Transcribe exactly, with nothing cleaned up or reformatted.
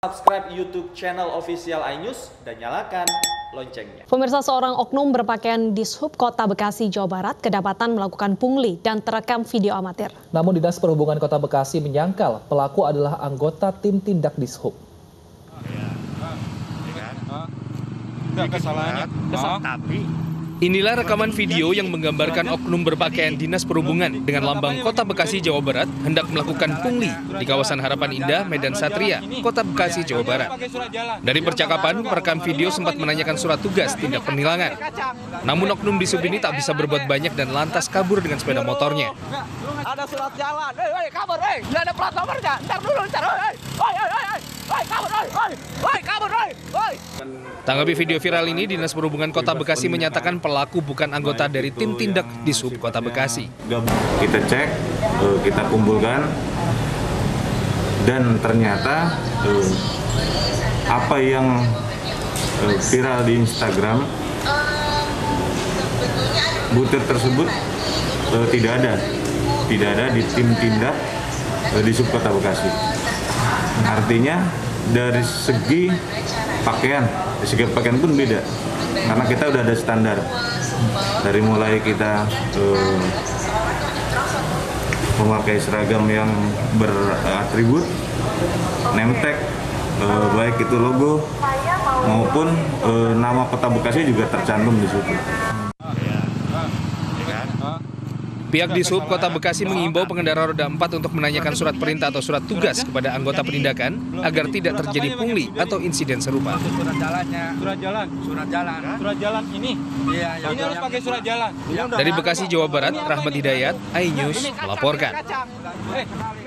Subscribe YouTube channel official iNews dan nyalakan loncengnya. Pemirsa, seorang oknum berpakaian Dishub Kota Bekasi, Jawa Barat kedapatan melakukan pungli dan terekam video amatir. Namun Dinas Perhubungan Kota Bekasi menyangkal pelaku adalah anggota tim tindak Dishub. Kesalahannya, tapi inilah rekaman video yang menggambarkan oknum berpakaian Dinas Perhubungan dengan lambang Kota Bekasi, Jawa Barat hendak melakukan pungli di kawasan Harapan Indah, Medan Satria, Kota Bekasi, Jawa Barat. Dari percakapan, perekam video sempat menanyakan surat tugas tindak penilangan. Namun oknum Dishub ini tak bisa berbuat banyak dan lantas kabur dengan sepeda motornya. Ada surat jalan, hei, hei, kabur, hei, nggak ada plat nomornya, ntar dulu, ntar, hei, hei, hei, hei, hei, kabur, hei, hei, hei, kabur, hei, hei. Tanggapi video viral ini, Dinas Perhubungan Kota Bekasi menyatakan pelaku bukan anggota dari tim tindak Dishub Kota Bekasi. Kita cek, kita kumpulkan, dan ternyata apa yang viral di Instagram, butir tersebut tidak ada, tidak ada di tim tindak Dishub Kota Bekasi. Artinya dari segi pakaian, dari segi pakaian pun beda, karena kita udah ada standar. Dari mulai kita eh, memakai seragam yang beratribut, name tag, eh, baik itu logo maupun eh, nama Kota Bekasi juga tercantum di situ. Pihak Dishub Kota Bekasi mengimbau pengendara roda empat untuk menanyakan surat perintah atau surat tugas kepada anggota penindakan agar tidak terjadi pungli atau insiden serupa. Surat jalannya. Surat jalan. Surat jalan. Surat jalan ini. Iya, yang, ini harus yang, pakai surat jalan. Dari Bekasi, Jawa Barat, Rahmat Hidayat, iNews melaporkan. Eh.